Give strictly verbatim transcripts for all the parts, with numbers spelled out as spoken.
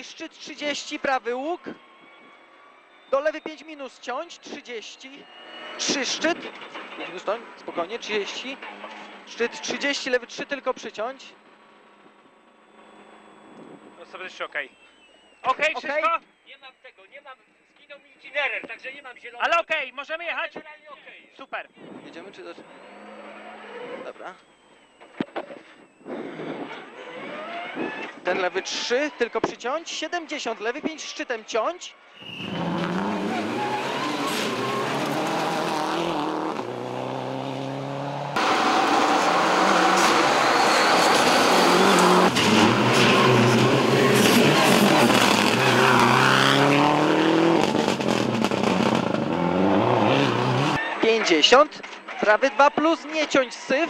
długi szczyt trzydzieści, prawy łuk. Do lewy pięć minus ciąć, trzydzieści. trzy szczyt. pięć minus ciąć, spokojnie, trzydzieści. Szczyt trzydzieści, lewy trzy tylko przyciąć. No sobie jeszcze okej. Okej, Okej. wszystko? Nie mam tego, nie mam, zginął mi itinerer, także nie mam zielonego. Ale okej, możemy jechać? Generalnie okej. Super. Jedziemy czy... Dobra. Ten lewy trzy, tylko przyciąć. siedemdziesiąt, lewy pięć szczytem ciąć. pięćdziesiąt, prawy dwa plus, nie ciąć syf.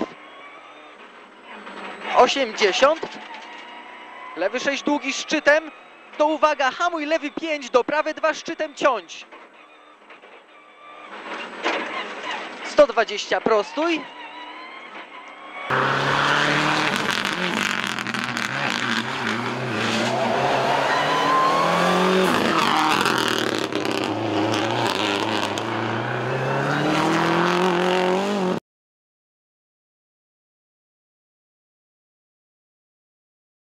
osiemdziesiąt, lewy sześć długi szczytem. To uwaga, hamuj, lewy pięć do prawy dwa szczytem ciąć. sto dwadzieścia prostuj.